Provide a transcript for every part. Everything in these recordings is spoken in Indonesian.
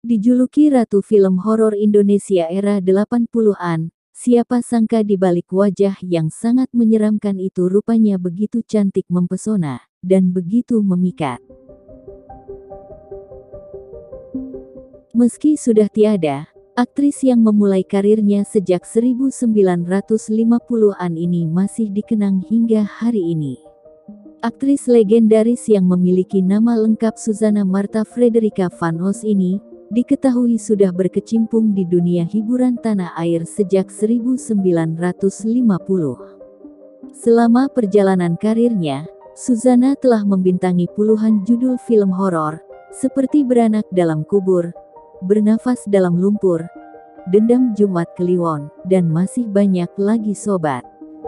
Dijuluki Ratu Film Horor Indonesia era 80-an, siapa sangka di balik wajah yang sangat menyeramkan itu rupanya begitu cantik mempesona, dan begitu memikat. Meski sudah tiada, aktris yang memulai karirnya sejak 1950-an ini masih dikenang hingga hari ini. Aktris legendaris yang memiliki nama lengkap Suzana Martha Frederica van Os ini, diketahui sudah berkecimpung di dunia hiburan tanah air sejak 1950. Selama perjalanan karirnya, Suzana telah membintangi puluhan judul film horor, seperti Beranak Dalam Kubur, Bernafas Dalam Lumpur, Dendam Jumat Kliwon, dan masih banyak lagi sobat.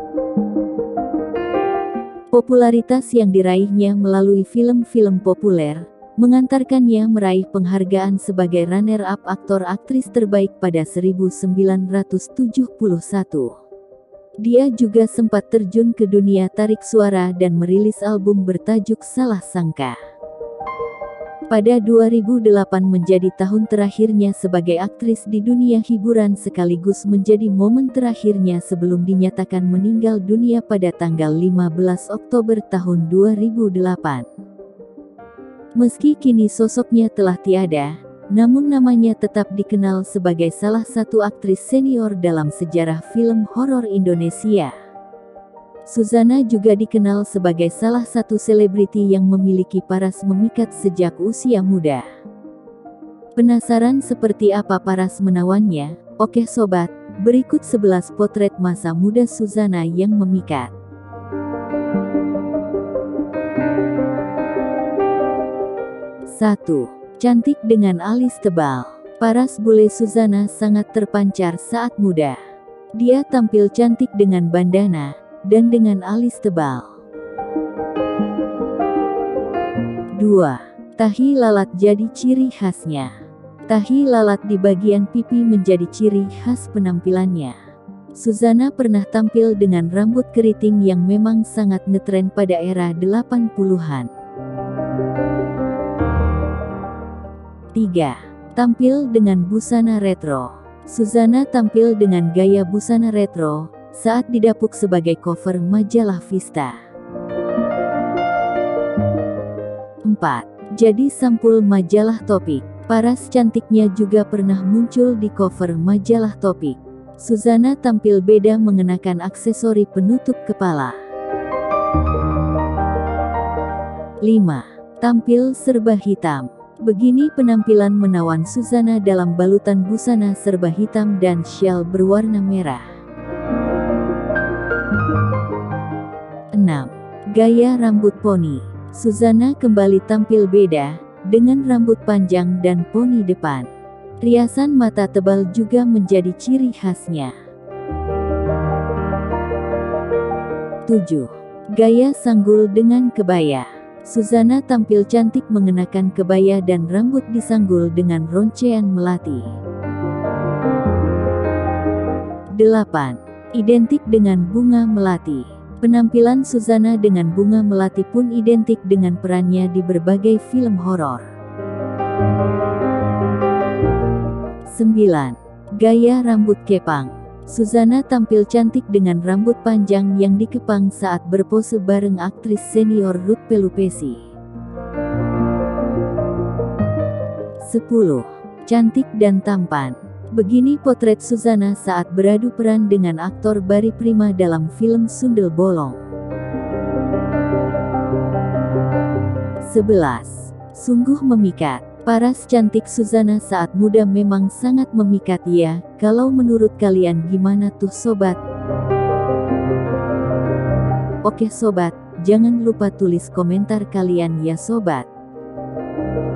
Popularitas yang diraihnya melalui film-film populer, mengantarkannya meraih penghargaan sebagai runner-up aktor aktris terbaik pada 1971. Dia juga sempat terjun ke dunia tarik suara dan merilis album bertajuk Salah Sangka. Pada 2008 menjadi tahun terakhirnya sebagai aktris di dunia hiburan sekaligus menjadi momen terakhirnya sebelum dinyatakan meninggal dunia pada tanggal 15 Oktober tahun 2008. Meski kini sosoknya telah tiada, namun namanya tetap dikenal sebagai salah satu aktris senior dalam sejarah film horor Indonesia. Suzana juga dikenal sebagai salah satu selebriti yang memiliki paras memikat sejak usia muda. Penasaran seperti apa paras menawannya? Oke sobat, berikut 11 potret masa muda Suzana yang memikat. 1. Cantik dengan alis tebal. Paras bule Suzana sangat terpancar saat muda. Dia tampil cantik dengan bandana, dan dengan alis tebal. 2. Tahi lalat jadi ciri khasnya. Tahi lalat di bagian pipi menjadi ciri khas penampilannya. Suzana pernah tampil dengan rambut keriting yang memang sangat ngetren pada era 80-an. 3. Tampil dengan busana retro. Suzana tampil dengan gaya busana retro saat didapuk sebagai cover majalah Vista. 4. Jadi sampul majalah Topik. Paras cantiknya juga pernah muncul di cover majalah Topik. Suzana tampil beda mengenakan aksesori penutup kepala. 5. Tampil serba hitam. Begini penampilan menawan Suzana dalam balutan busana serba hitam dan syal berwarna merah. 6. Gaya rambut poni. Suzana kembali tampil beda, dengan rambut panjang dan poni depan. Riasan mata tebal juga menjadi ciri khasnya. 7. Gaya sanggul dengan kebaya. Suzana tampil cantik mengenakan kebaya dan rambut disanggul dengan roncean melati. 8. Identik dengan bunga melati. Penampilan Suzana dengan bunga melati pun identik dengan perannya di berbagai film horor. 9. Gaya rambut kepang. Suzana tampil cantik dengan rambut panjang yang dikepang saat berpose bareng aktris senior Ruth Pelupesi. 10. Cantik dan tampan. Begini potret Suzana saat beradu peran dengan aktor Bari Prima dalam film Sundel Bolong. 11. Sungguh memikat. Paras cantik Suzana saat muda memang sangat memikat ya. Kalau menurut kalian gimana tuh sobat? Oke sobat, jangan lupa tulis komentar kalian ya sobat.